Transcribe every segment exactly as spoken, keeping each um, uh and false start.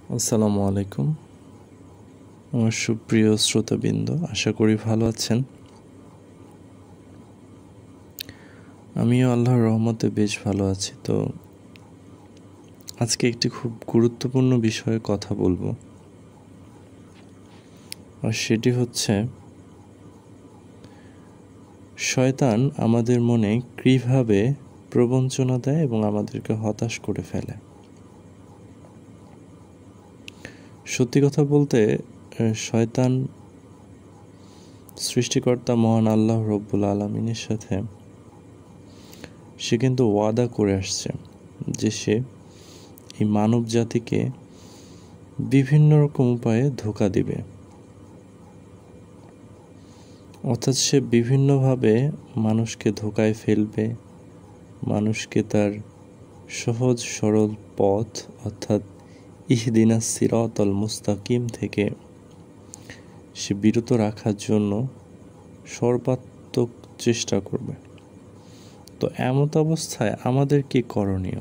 আসসালামু আলাইকুম আমার সুপ্রিয় শ্রোতাবৃন্দ, আশা করি ভালো আছেন। আমিও আল্লাহর রহমতে বেশ ভালো আছি। তো আজকে একটি খুব গুরুত্বপূর্ণ বিষয়ে কথা বলবো, আর সেটি হচ্ছে শয়তান আমাদের মনে কিভাবে প্রবঞ্চনা দেয় এবং আমাদেরকে হতাশ করে ফেলে। সত্যি কথা বলতে, শয়তান সৃষ্টিকর্তা মহান আল্লাহ রব্বুল আলামিনের সাথে সে কিন্তু ওয়াদা করে আসছে যে সে এই মানব জাতিকে বিভিন্ন রকম উপায়ে ধোঁকা দিবে, অর্থাৎ সে বিভিন্নভাবে মানুষকে ধোঁকায় ফেলবে, মানুষকে তার সহজ সরল পথ অর্থাৎ ইহদিনাস সিরাতাল মুস্তাকিম থেকে সে বিরত রাখার জন্য সর্বাত্মক চেষ্টা করবে। তো এমত অবস্থায় আমাদের কি করণীয়?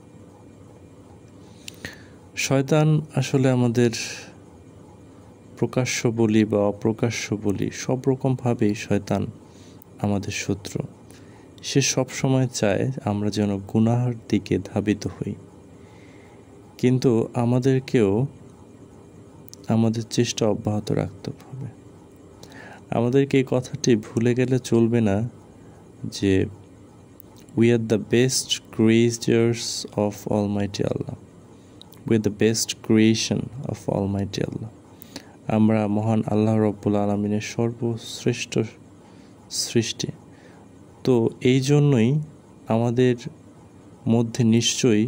শয়তান আসলে আমাদের প্রকাশ্য বলি বা অপ্রকাশ্য বলি সব রকমভাবেই শয়তান আমাদের শত্রু। সে সব সময় চায় আমরা যেন গুনাহের দিকে ধাবিত হই, কিন্তু আমাদেরকেও আমাদের চেষ্টা অব্যাহত রাখতে হবে। আমাদেরকে এই কথাটি ভুলে গেলে চলবে না যে we are the best creatures of Almighty Allah. We are the best creation of Almighty Allah. আমরা মহান আল্লাহ রব্বুল আলামিনের সর্বশ্রেষ্ঠ সৃষ্টি। তো এই জন্যই আমাদের মধ্যে নিশ্চয়ই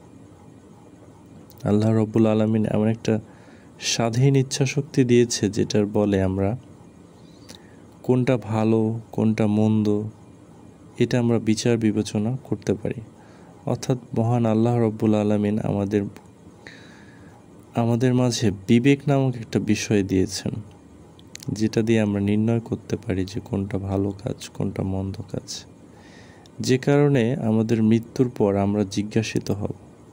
আল্লাহ রব্বুল আলামিন এমন একটা স্বাধীন ইচ্ছা শক্তি দিয়েছে যেটার বলে আমরা কোনটা ভালো কোনটা মন্দ এটা আমরা বিচার বিবেচনা করতে পারি। অর্থাৎ মহান আল্লাহ রব্বুল আলামিন আমাদের আমাদের মাঝে বিবেক নামক একটা বিষয় দিয়েছেন, যেটা দিয়ে আমরা নির্ণয় করতে পারি যে কোনটা ভালো কাজ কোনটা মন্দ কাজ, যে কারণে আমাদের মৃত্যুর পর আমরা জিজ্ঞাসিত হব।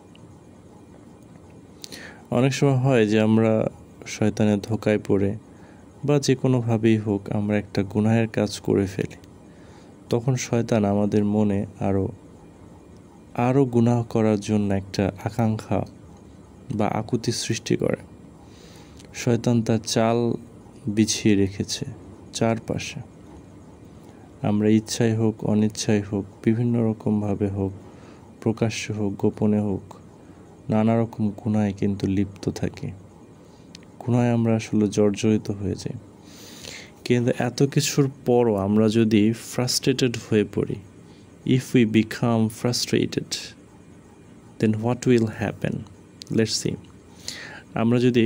অনেক সময় হয় যে আমরা শয়তানের ধোঁকায় পড়ে বা যে কোনোভাবেই হোক আমরা একটা গুনাহের কাজ করে ফেলি, তখন শয়তান আমাদের মনে আরও আরও গুনাহ করার জন্য একটা আকাঙ্ক্ষা বা আকুতি সৃষ্টি করে। শয়তান তার চাল বিছিয়ে রেখেছে চারপাশে। আমরা ইচ্ছাই হোক অনিচ্ছাই হোক, বিভিন্ন রকমভাবে হোক, প্রকাশ্যে হোক গোপনে হোক, নানা রকম গুনায় কিন্তু লিপ্ত থাকি। গুনায় আমরা আসলে জর্জরিত হয়ে যাই। কিন্তু এত কিছুর পরও আমরা যদি ফ্রাস্ট্রেটেড হয়ে পড়ি, if we become frustrated, then what will happen? Let's see. আমরা যদি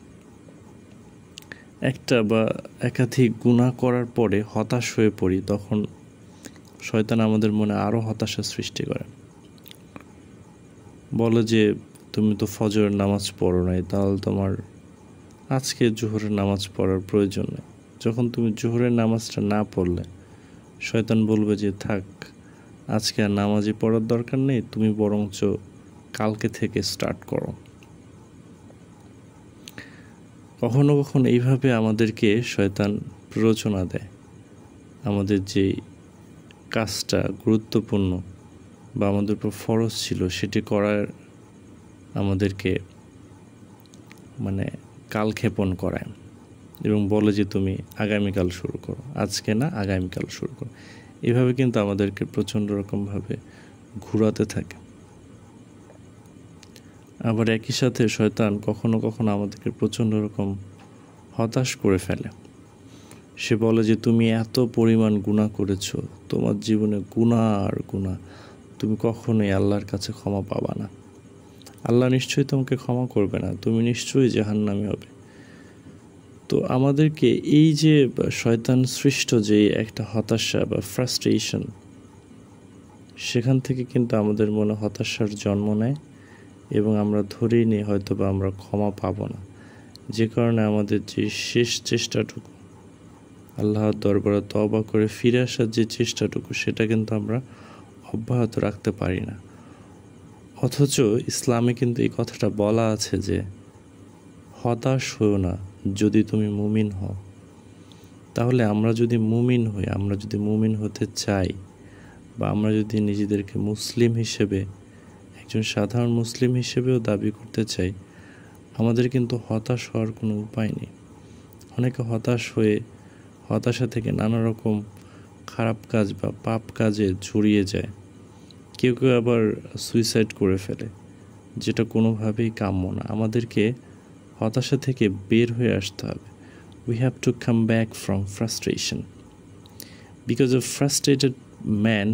একটা বা একাধিক গুনাহ করার পরে হতাশ হয়ে পড়ি, তখন শয়তান আমাদের মনে আরও হতাশা সৃষ্টি করে। বলে যে তুমি তো ফজরের নামাজ পড়ো নাই, তাহলে তোমার আজকে জোহরের নামাজ পড়ার প্রয়োজন নেই। যখন তুমি জোহরের নামাজটা না পড়লে, শয়তান বলবে যে থাক, আজকে আর নামাজই পড়ার দরকার নেই, তুমি বরঞ্চ কালকে থেকে স্টার্ট করো। কখনো কখনো এইভাবে আমাদেরকে শয়তান প্ররোচনা দেয়। আমাদের যে কাজটা গুরুত্বপূর্ণ বা আমাদের উপর ফরজ ছিল সেটি করার আমাদেরকে মানে কালক্ষেপণ করায় এবং বলে যে তুমি আগামীকাল শুরু করো, আজকে না আগামীকাল শুরু করো। এভাবে কিন্তু আমাদেরকে প্রচণ্ড রকমভাবে ঘুরাতে থাকে। আবার একই সাথে শয়তান কখনো কখনো আমাদেরকে প্রচণ্ড রকম হতাশ করে ফেলে। সে বলে যে তুমি এত পরিমাণ গুনাহ করেছো, তোমার জীবনে গুনাহ আর গুনাহ, তুমি কখনোই আল্লাহর কাছে ক্ষমা পাবা না, আল্লাহ নিশ্চয়ই তোমাকে ক্ষমা করবে না, তুমি নিশ্চয়ই জাহান্নামী হবে। তো আমাদেরকে এই যে শয়তান সৃষ্ট যে একটা হতাশা বা ফ্রাস্ট্রেশন, সেখান থেকে কিন্তু আমাদের মনে হতাশার জন্ম নেয় এবং আমরা ধরেই নিই হয়তো বা আমরা ক্ষমা পাবো না, যে কারণে আমাদের যে শেষ চেষ্টাটুকু আল্লাহর দরবারে তওবা করে ফিরে আসার যে চেষ্টাটুকু, সেটা কিন্তু আমরা অব্যাহত রাখতে পারি না। অথচ ইসলামে কিন্তু এই কথাটা বলা আছে যে হতাশ হও না যদি তুমি মুমিন হও। তাহলে আমরা যদি মুমিন হই, আমরা যদি মুমিন হতে চাই, বা আমরা যদি নিজেদেরকে মুসলিম হিসেবে, একজন সাধারণ মুসলিম হিসেবেও দাবি করতে চাই, আমাদের কিন্তু হতাশ হওয়ার কোনো উপায় নেই। অনেকে হতাশ হয়ে হতাশা থেকে নানা রকম খারাপ কাজ বা পাপ কাজে জড়িয়ে যায়। কেউ কেউ আবার সুইসাইড করে ফেলে, যেটা কোনোভাবেই কাম্য না। আমাদেরকে হতাশা থেকে বের হয়ে আসতে হবে। We have to come back from frustration. Because a frustrated man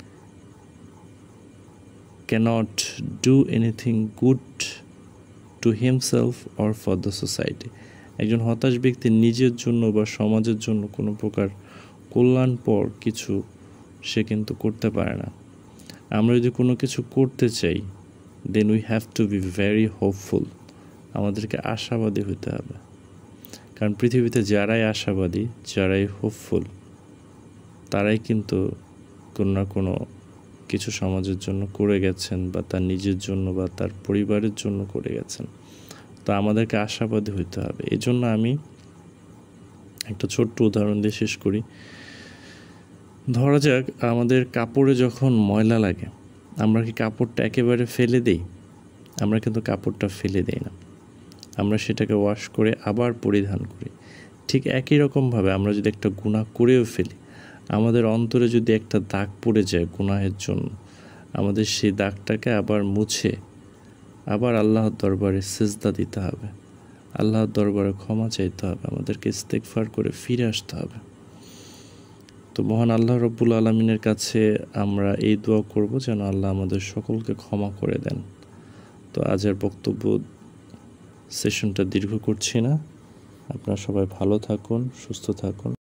cannot do anything good to himself or for the society. একজন হতাশ ব্যক্তি নিজের জন্য বা সমাজের জন্য কোনো প্রকার কল্যাণপর কিছু সে কিন্তু করতে পারে না। আমরা যদি কোনো কিছু করতে চাই, then we have to be very hopeful. আমাদেরকে আশাবাদী হতে হবে। কারণ পৃথিবীতে যারাই আশাবাদী, যারাই হোপফুল, তারাই কিন্তু কোনো না কোনো কিছু সমাজের জন্য করে গেছেন, বা তার নিজের জন্য বা তার পরিবারের জন্য করে গেছেন। তো আমাদেরকে আশাবাদী হতে হবে। এই জন্য আমি একটা ছোট্ট উদাহরণ দিয়ে শেষ করি। ধরা যাক আমাদের কাপড়ে যখন ময়লা লাগে, আমরা কি কাপড়টা একেবারে ফেলে দেই? আমরা কিন্তু কাপড়টা ফেলে দেই না, আমরা সেটাকে ওয়াশ করে আবার পরিধান করি। ঠিক একই রকমভাবে আমরা যদি একটা গুনাহ করেও ফেলি, আমাদের অন্তরে যদি একটা দাগ পড়ে যায় গুনাহের জন্য, আমাদের সেই দাগটাকে আবার মুছে আবার আল্লাহর দরবারে সিজদা দিতে হবে, আল্লাহর দরবারে ক্ষমা চাইতে হবে, আমাদেরকে ইস্তেগফার করে ফিরে আসতে হবে। তো মহান আল্লাহ রব্বুল আলামিনের কাছে আমরা এই দোয়া করব যেন আল্লাহ আমাদের সকলকে ক্ষমা করে দেন। তো আজের বক্তব্য সেশনটা দীর্ঘ করছি না। আপনারা সবাই ভালো থাকুন, সুস্থ থাকুন।